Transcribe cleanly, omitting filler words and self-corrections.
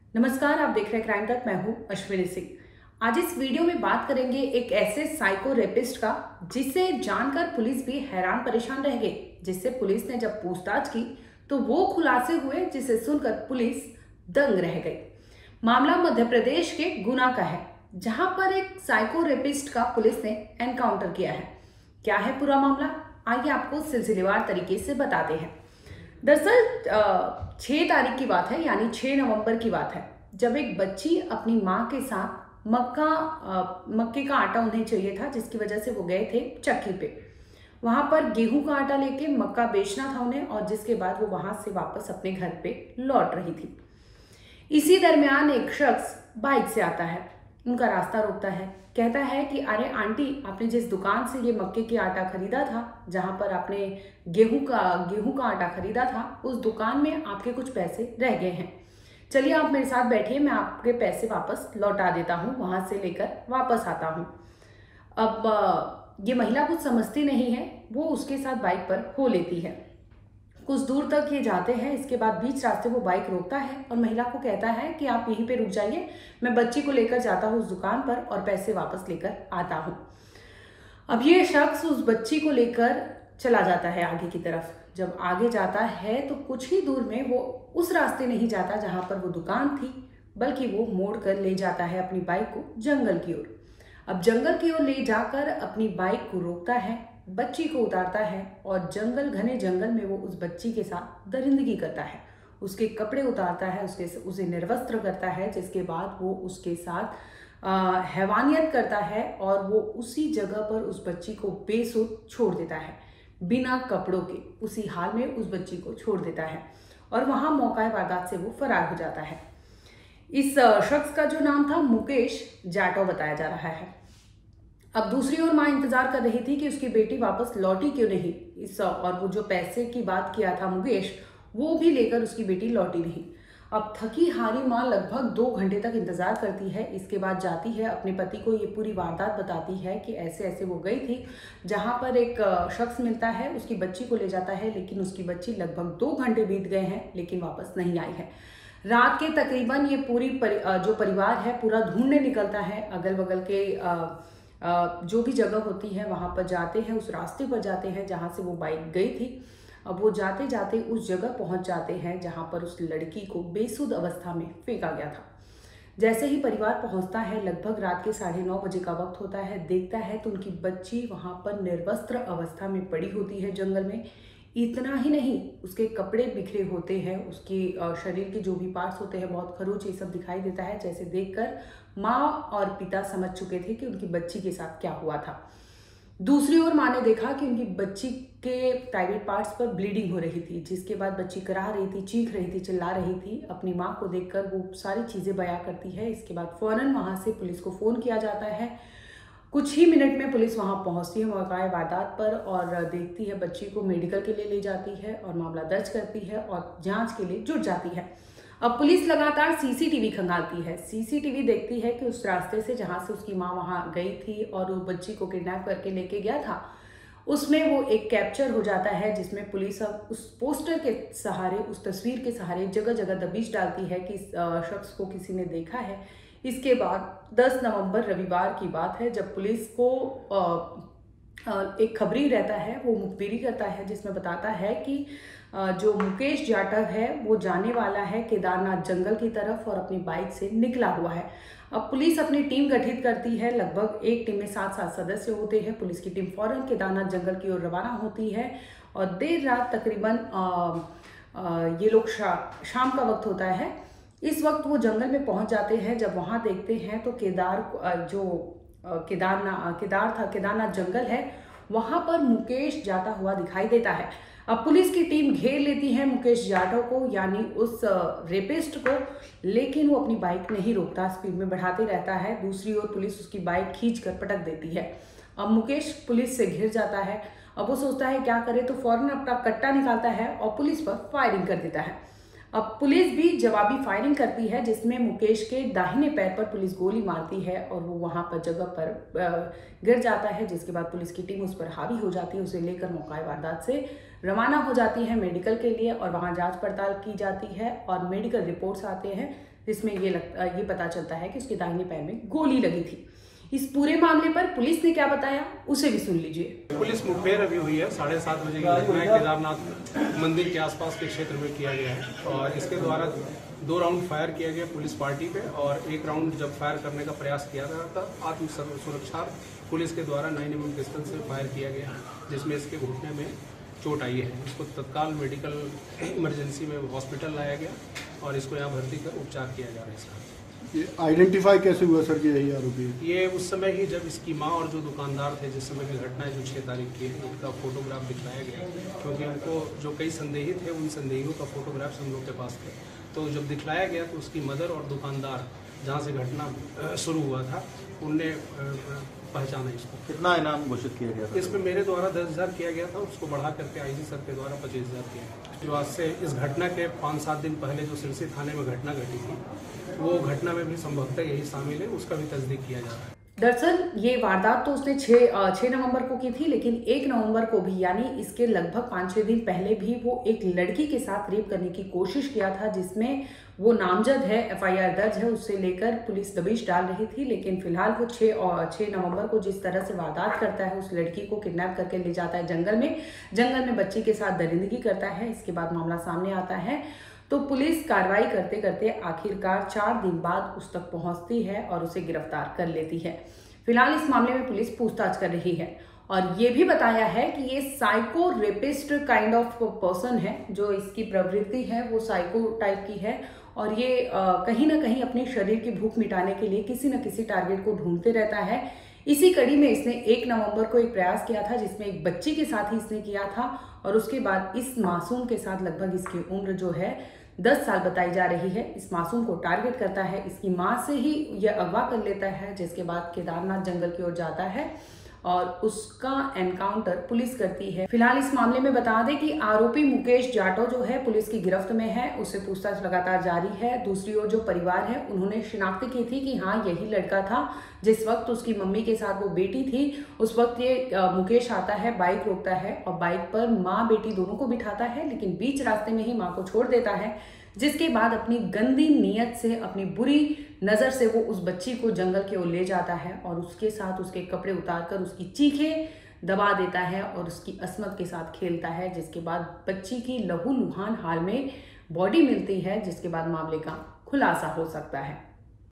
नमस्कार, आप देख रहे हैं क्राइम तक। मैं हूं अश्विनी सिंह। आज इस वीडियो में बात करेंगे एक ऐसे साइको रेपिस्ट का जिसे जानकर पुलिस भी हैरान परेशान रह गई। जिससे पुलिस ने जब पूछताछ की तो वो खुलासे हुए जिसे सुनकर पुलिस दंग रह गई। मामला मध्य प्रदेश के गुना का है, जहां पर एक साइको रेपिस्ट का पुलिस ने एनकाउंटर किया है। क्या है पूरा मामला, आइए आपको सिलसिलेवार तरीके से बताते हैं। दरअसल 6 तारीख की बात है, यानी 6 नवंबर की बात है, जब एक बच्ची अपनी माँ के साथ मक्के का आटा उन्हें चाहिए था, जिसकी वजह से वो गए थे चक्की पे। वहां पर गेहूं का आटा लेके मक्का बेचना था उन्हें, और जिसके बाद वो वहां से वापस अपने घर पे लौट रही थी। इसी दरमियान एक शख्स बाइक से आता है, उनका रास्ता रोकता है, कहता है कि अरे आंटी, आपने जिस दुकान से ये मक्के की आटा खरीदा था, जहां पर आपने गेहूं का आटा खरीदा था, उस दुकान में आपके कुछ पैसे रह गए हैं। चलिए आप मेरे साथ बैठिए, मैं आपके पैसे वापस लौटा देता हूँ, वहां से लेकर वापस आता हूँ। अब ये महिला कुछ समझती नहीं है, वो उसके साथ बाइक पर हो लेती है। कुछ दूर तक ये जाते हैं, इसके बाद बीच रास्ते वो बाइक रोकता है और महिला को कहता है कि आप यहीं पे रुक जाइए, मैं बच्ची को लेकर जाता हूँ उस दुकान पर और पैसे वापस लेकर आता हूँ। अब ये शख्स उस बच्ची को लेकर चला जाता है आगे की तरफ। जब आगे जाता है तो कुछ ही दूर में वो उस रास्ते नहीं जाता जहां पर वो दुकान थी, बल्कि वो मोड़ कर ले जाता है अपनी बाइक को जंगल की ओर। अब जंगल की ओर ले जाकर अपनी बाइक को रोकता है, बच्ची को उतारता है और घने जंगल में वो उस बच्ची के साथ दरिंदगी करता है। उसके कपड़े उतारता है, उसे निर्वस्त्र करता है, जिसके बाद वो उसके साथ हैवानियत करता है और वो उसी जगह पर उस बच्ची को बेसुध छोड़ देता है। बिना कपड़ों के उसी हाल में उस बच्ची को छोड़ देता है और वहां मौका वारदात से वो फरार हो जाता है। इस शख्स का जो नाम था मुकेश जाटव बताया जा रहा है। अब दूसरी ओर माँ इंतजार कर रही थी कि उसकी बेटी वापस लौटी क्यों नहीं। और वो जो पैसे की बात किया था मुकेश, वो भी लेकर उसकी बेटी लौटी नहीं। अब थकी हारी माँ लगभग 2 घंटे तक इंतजार करती है। इसके बाद जाती है, अपने पति को ये पूरी वारदात बताती है कि ऐसे ऐसे वो गई थी, जहां पर एक शख्स मिलता है, उसकी बच्ची को ले जाता है, लेकिन उसकी बच्ची लगभग 2 घंटे बीत गए हैं लेकिन वापस नहीं आई है। रात के तकरीबन ये जो परिवार है पूरा ढूंढने निकलता है। अगल बगल के जो भी जगह होती है वहां पर जाते हैं, उस रास्ते पर जाते हैं जहां से वो बाइक गई थी। अब वो जाते जाते उस जगह पहुंच जाते हैं जहां पर उस लड़की को बेसुध अवस्था में फेंका गया था। जैसे ही परिवार पहुंचता है, लगभग रात के 9:30 बजे का वक्त होता है, देखता है तो उनकी बच्ची वहां पर निर्वस्त्र अवस्था में पड़ी होती है जंगल में। इतना ही नहीं, उसके कपड़े बिखरे होते हैं, उसके शरीर के जो भी पार्ट्स होते हैं बहुत खरोच ये सब दिखाई देता है, जैसे देखकर माँ और पिता समझ चुके थे कि उनकी बच्ची के साथ क्या हुआ था। दूसरी ओर माँ ने देखा कि उनकी बच्ची के प्राइवेट पार्ट्स पर ब्लीडिंग हो रही थी, जिसके बाद बच्ची करा रही थी, चीख रही थी, चिल्ला रही थी। अपनी माँ को देखकर वो सारी चीज़ें बयां करती है। इसके बाद फौरन वहाँ से पुलिस को फ़ोन किया जाता है। कुछ ही मिनट में पुलिस वहां पहुंचती है मौका वारदात पर और देखती है, बच्ची को मेडिकल के लिए ले जाती है और मामला दर्ज करती है और जांच के लिए जुट जाती है। अब पुलिस लगातार सीसीटीवी खंगालती है, सीसीटीवी देखती है कि उस रास्ते से जहां से उसकी माँ वहां गई थी और वो बच्ची को किडनैप करके लेके गया था, उसमें वो एक कैप्चर हो जाता है, जिसमें पुलिस अब उस पोस्टर के सहारे, उस तस्वीर के सहारे जगह जगह दबिश डालती है कि इस शख्स को किसी ने देखा है। इसके बाद 10 नवंबर रविवार की बात है, जब पुलिस को एक खबरी रहता है, वो मुखबिरी करता है, जिसमें बताता है कि जो मुकेश जाटव है वो जाने वाला है केदारनाथ जंगल की तरफ और अपनी बाइक से निकला हुआ है। अब पुलिस अपनी टीम गठित करती है, लगभग एक टीम में 7 सदस्य होते हैं। पुलिस की टीम फौरन केदारनाथ जंगल की ओर रवाना होती है और देर रात तकरीबन ये लोग शाम का वक्त होता है, इस वक्त वो जंगल में पहुंच जाते हैं। जब वहां देखते हैं तो केदारनाथ जंगल है, वहां पर मुकेश जाता हुआ दिखाई देता है। अब पुलिस की टीम घेर लेती है मुकेश जाटव को, यानी उस रेपिस्ट को, लेकिन वो अपनी बाइक नहीं रोकता, स्पीड में बढ़ाते रहता है। दूसरी ओर पुलिस उसकी बाइक खींचकर पटक देती है। अब मुकेश पुलिस से घिर जाता है। अब वो सोचता है क्या करे, तो फौरन अपना कट्टा निकालता है और पुलिस पर फायरिंग कर देता है। अब पुलिस भी जवाबी फायरिंग करती है, जिसमें मुकेश के दाहिने पैर पर पुलिस गोली मारती है और वो वहां पर जगह पर गिर जाता है। जिसके बाद पुलिस की टीम उस पर हावी हो जाती है, उसे लेकर मौका वारदात से रवाना हो जाती है मेडिकल के लिए और वहां जांच पड़ताल की जाती है और मेडिकल रिपोर्ट्स आते हैं। जिसमें ये पता चलता है कि उसके दाहिने पैर में गोली लगी थी। इस पूरे मामले पर पुलिस ने क्या बताया उसे भी सुन लीजिए। पुलिस मुठभेड़ अभी हुई है, 7:30 बजे की घटना है। केदारनाथ मंदिर के आसपास के क्षेत्र में किया गया है और इसके द्वारा 2 राउंड फायर किया गया पुलिस पार्टी पे और 1 राउंड जब फायर करने का प्रयास किया गया था आत्म सुरक्षा पुलिस के द्वारा 9 mm डिस्टेंस से फायर किया गया, जिसमें इसके घुटने में चोट आई है। इसको तत्काल मेडिकल इमरजेंसी में हॉस्पिटल लाया गया और इसको यहाँ भर्ती कर उपचार किया जा रहा है। इसका ये आइडेंटिफाई कैसे हुआ सर कि यही आरोपी है? ये उस समय ही जब इसकी माँ और जो दुकानदार थे जिस समय की घटना है जो 6 तारीख की है, उनका फोटोग्राफ दिखलाया गया, क्योंकि उनको जो कई संदेही थे उन संदेहियों का फोटोग्राफ्स हम लोग के पास थे। तो जब दिखलाया गया तो उसकी मदर और दुकानदार जहाँ से घटना शुरू हुआ था उनने पहचाना इसको। कितना इनाम घोषित किया गया था? इसमें मेरे द्वारा 10,000 किया गया था, उसको बढ़ा करके आईजी सर के द्वारा 25,000 किया गया। जो आज से इस घटना के 5-7 दिन पहले जो सिरसी थाने में घटना घटी थी, वो घटना में भी संभवतः यही शामिल है, उसका भी तस्दीक किया जा रहा है। दरअसल ये वारदात तो उसने 6 नवंबर को की थी, लेकिन 1 नवंबर को भी यानी इसके लगभग 5-6 दिन पहले भी वो एक लड़की के साथ रेप करने की कोशिश किया था, जिसमें वो नामजद है, FIR दर्ज है, उससे लेकर पुलिस दबिश डाल रही थी। लेकिन फिलहाल वो 6 नवंबर को जिस तरह से वारदात करता है, उस लड़की को किडनैप करके ले जाता है जंगल में बच्ची के साथ दरिंदगी करता है। इसके बाद मामला सामने आता है तो पुलिस कार्रवाई करते करते आखिरकार 4 दिन बाद उस तक पहुंचती है और उसे गिरफ्तार कर लेती है। फिलहाल इस मामले में पुलिस पूछताछ कर रही है और ये भी बताया है कि ये psycho rapist kind of person है, जो इसकी प्रवृत्ति है वो साइको टाइप की है और ये कहीं ना कहीं अपने शरीर की भूख मिटाने के लिए किसी न किसी टारगेट को ढूंढते रहता है। इसी कड़ी में इसने 1 नवंबर को एक प्रयास किया था, जिसमें एक बच्ची के साथ ही इसने किया था और उसके बाद इस मासूम के साथ लगभग इसकी उम्र जो है 10 साल बताई जा रही है, इस मासूम को टारगेट करता है, इसकी मां से ही यह अगवा कर लेता है, जिसके बाद केदारनाथ जंगल की ओर जाता है और उसका एनकाउंटर पुलिस करती है। फिलहाल इस मामले में बता दें कि आरोपी मुकेश जाटव जो है पुलिस की गिरफ्त में है, उससे पूछताछ लगातार जारी है। दूसरी ओर जो परिवार है उन्होंने शिनाख्त की थी कि हाँ यही लड़का था जिस वक्त उसकी मम्मी के साथ वो बेटी थी। उस वक्त ये मुकेश आता है, बाइक रोकता है और बाइक पर माँ बेटी दोनों को बिठाता है, लेकिन बीच रास्ते में ही माँ को छोड़ देता है, जिसके बाद अपनी गंदी नीयत से, अपनी बुरी नज़र से वो उस बच्ची को जंगल की ओर ले जाता है और उसके साथ उसके कपड़े उतारकर उसकी चीखें दबा देता है और उसकी अस्मत के साथ खेलता है, जिसके बाद बच्ची की लहूलुहान हाल में बॉडी मिलती है, जिसके बाद मामले का खुलासा हो सकता है।